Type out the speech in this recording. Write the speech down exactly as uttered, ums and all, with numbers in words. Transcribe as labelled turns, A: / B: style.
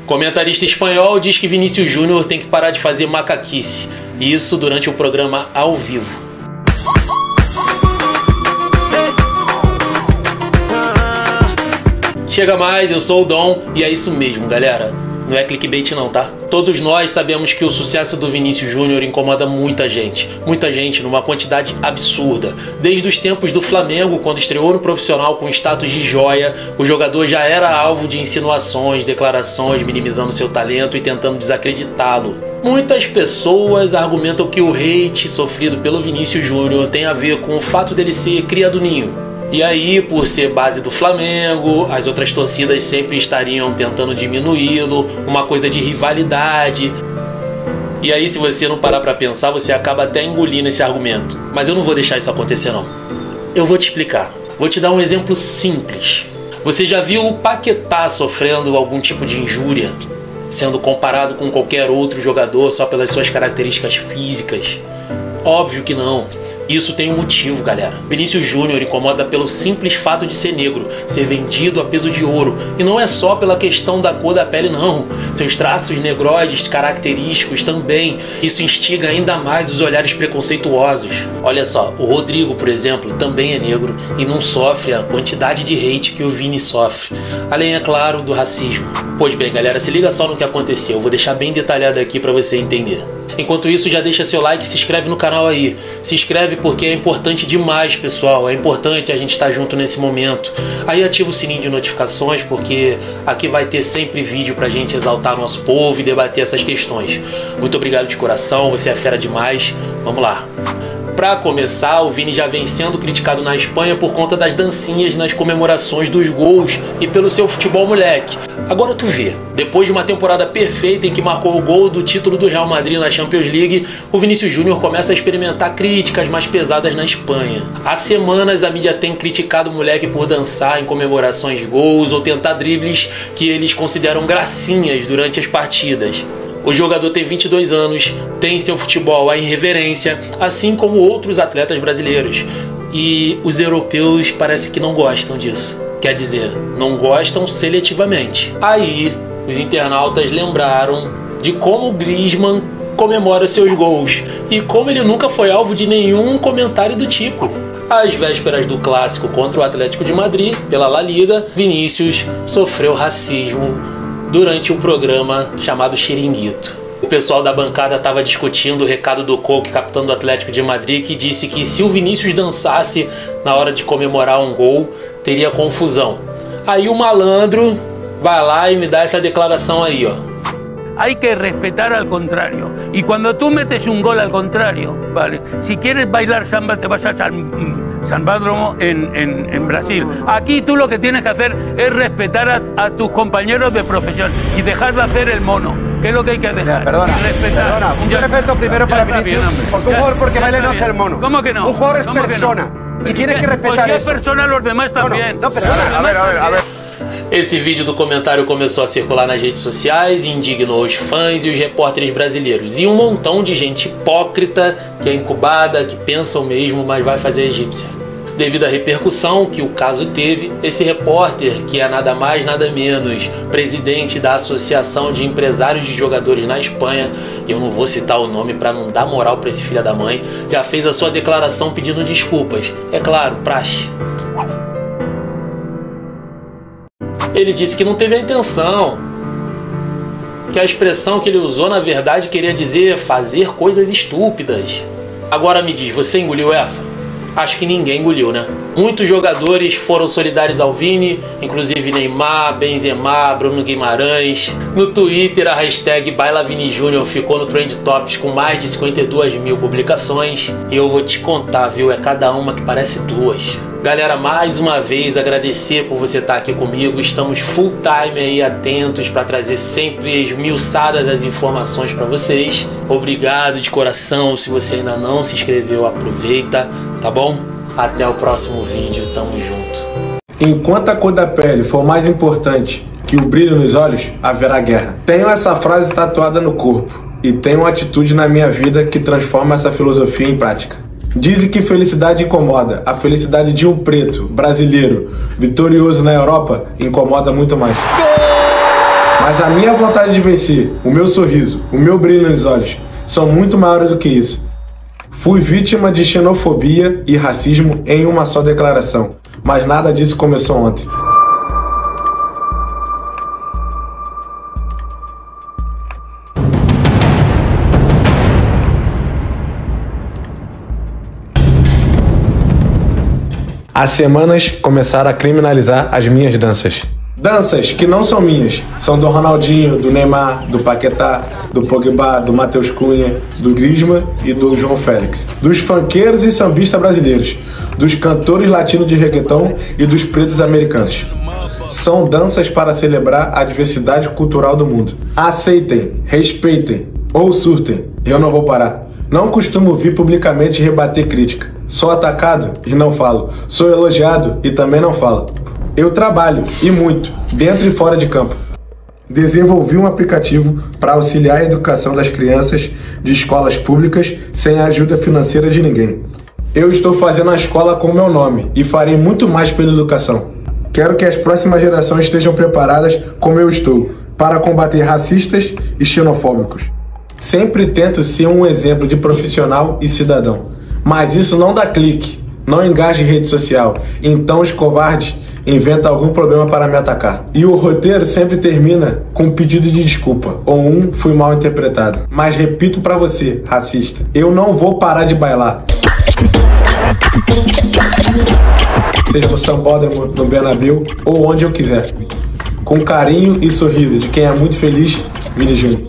A: Comentarista espanhol diz que Vinícius Júnior tem que parar de fazer macaquice. Isso durante o programa ao vivo. Chega mais, eu sou o Dom e é isso mesmo, galera. Não é clickbait não, tá? Todos nós sabemos que o sucesso do Vinícius Júnior incomoda muita gente. Muita gente numa quantidade absurda. Desde os tempos do Flamengo, quando estreou no profissional com status de joia, o jogador já era alvo de insinuações, declarações, minimizando seu talento e tentando desacreditá-lo. Muitas pessoas argumentam que o hate sofrido pelo Vinícius Júnior tem a ver com o fato dele ser cria do ninho. E aí, por ser base do Flamengo, as outras torcidas sempre estariam tentando diminuí-lo, uma coisa de rivalidade. E aí, se você não parar pra pensar, você acaba até engolindo esse argumento. Mas eu não vou deixar isso acontecer não. Eu vou te explicar. Vou te dar um exemplo simples. Você já viu o Paquetá sofrendo algum tipo de injúria, sendo comparado com qualquer outro jogador só pelas suas características físicas? Óbvio que não. Isso tem um motivo, galera. Vinícius Júnior incomoda pelo simples fato de ser negro, ser vendido a peso de ouro. E não é só pela questão da cor da pele, não. Seus traços negroides característicos também. Isso instiga ainda mais os olhares preconceituosos. Olha só, o Rodrigo, por exemplo, também é negro e não sofre a quantidade de hate que o Vini sofre. Além, é claro, do racismo. Pois bem, galera, se liga só no que aconteceu. Eu vou deixar bem detalhado aqui pra você entender. Enquanto isso, já deixa seu like e se inscreve no canal aí. Se inscreve porque é importante demais, pessoal. É importante a gente estar junto nesse momento. Aí ativa o sininho de notificações porque aqui vai ter sempre vídeo pra gente exaltar nosso povo e debater essas questões. Muito obrigado de coração, você é fera demais. Vamos lá. Pra começar, o Vini já vem sendo criticado na Espanha por conta das dancinhas nas comemorações dos gols e pelo seu futebol moleque. Agora tu vê, depois de uma temporada perfeita em que marcou o gol do título do Real Madrid na Champions League, o Vinícius Júnior começa a experimentar críticas mais pesadas na Espanha. Há semanas a mídia tem criticado o moleque por dançar em comemorações de gols ou tentar dribles que eles consideram gracinhas durante as partidas. O jogador tem vinte e dois anos, tem seu futebol à irreverência, assim como outros atletas brasileiros. E os europeus parece que não gostam disso. Quer dizer, não gostam seletivamente. Aí, os internautas lembraram de como o Griezmann comemora seus gols e como ele nunca foi alvo de nenhum comentário do tipo. Às vésperas do clássico contra o Atlético de Madrid, pela La Liga, Vinícius sofreu racismo durante um programa chamado Chiringuito. O pessoal da bancada estava discutindo o recado do Coque, capitão do Atlético de Madrid, que disse que se o Vinícius dançasse na hora de comemorar um gol, teria confusão. Aí o malandro vai lá e me dá essa declaração aí, ó.
B: Hay que respetar al contrario. Y cuando tú metes un gol al contrario, vale, si quieres bailar samba te vas a San, San Bádromo en, en, en Brasil. Aquí tú lo que tienes que hacer es respetar a, a tus compañeros de profesión y dejar de hacer el mono. ¿Qué es lo que hay que dejar?
C: Perdona, perdona. Un respeto primero para Vinícius, porque un jugador porque baile no hace el mono.
B: ¿Cómo que no?
C: Un jugador es persona y tiene que respetar
B: pues si
C: eso.
B: es persona, los demás también.
C: No, no, perdona.
B: A ver, a ver, a ver.
A: Esse vídeo do comentário começou a circular nas redes sociais e indignou os fãs e os repórteres brasileiros. E um montão de gente hipócrita, que é incubada, que pensa o mesmo, mas vai fazer egípcia. Devido à repercussão que o caso teve, esse repórter, que é nada mais nada menos presidente da Associação de Empresários de Jogadores na Espanha, eu não vou citar o nome para não dar moral para esse filho da mãe, já fez a sua declaração pedindo desculpas. É claro, praxe. Ele disse que não teve a intenção, que a expressão que ele usou na verdade queria dizer fazer coisas estúpidas. Agora me diz, você engoliu essa? Acho que ninguém engoliu, né? Muitos jogadores foram solidários ao Vini, inclusive Neymar, Benzema, Bruno Guimarães. No Twitter a hashtag BailaViniJúnior ficou no Trend Topics com mais de cinquenta e duas mil publicações. E eu vou te contar, viu? É cada uma que parece duas. Galera, mais uma vez agradecer por você estar aqui comigo. Estamos full time aí atentos para trazer sempre esmiuçadas as informações para vocês. Obrigado de coração. Se você ainda não se inscreveu, aproveita, tá bom? Até o próximo vídeo, tamo junto.
D: Enquanto a cor da pele for mais importante que o brilho nos olhos, haverá guerra. Tenho essa frase tatuada no corpo e tenho uma atitude na minha vida que transforma essa filosofia em prática. Dizem que felicidade incomoda. A felicidade de um preto, brasileiro, vitorioso na Europa, incomoda muito mais. Mas a minha vontade de vencer, o meu sorriso, o meu brilho nos olhos, são muito maiores do que isso. Fui vítima de xenofobia e racismo em uma só declaração, mas nada disso começou ontem. Há semanas começaram a criminalizar as minhas danças. Danças que não são minhas, são do Ronaldinho, do Neymar, do Paquetá, do Pogba, do Matheus Cunha, do Griezmann e do João Félix. Dos funkeiros e sambistas brasileiros, dos cantores latinos de reggaeton e dos pretos americanos. São danças para celebrar a diversidade cultural do mundo. Aceitem, respeitem ou surtem, eu não vou parar. Não costumo vir publicamente rebater crítica. Sou atacado e não falo. Sou elogiado e também não falo. Eu trabalho, e muito, dentro e fora de campo. Desenvolvi um aplicativo para auxiliar a educação das crianças de escolas públicas sem a ajuda financeira de ninguém. Eu estou fazendo a escola com o meu nome e farei muito mais pela educação. Quero que as próximas gerações estejam preparadas como eu estou, para combater racistas e xenofóbicos. Sempre tento ser um exemplo de profissional e cidadão. Mas isso não dá clique, não engaja em rede social. Então os covardes inventam algum problema para me atacar. E o roteiro sempre termina com um pedido de desculpa, ou um fui mal interpretado. Mas repito pra você, racista, eu não vou parar de bailar. Seja no Sambódromo, no Bernabéu ou onde eu quiser. Com carinho e sorriso de quem é muito feliz, Vini Júnior.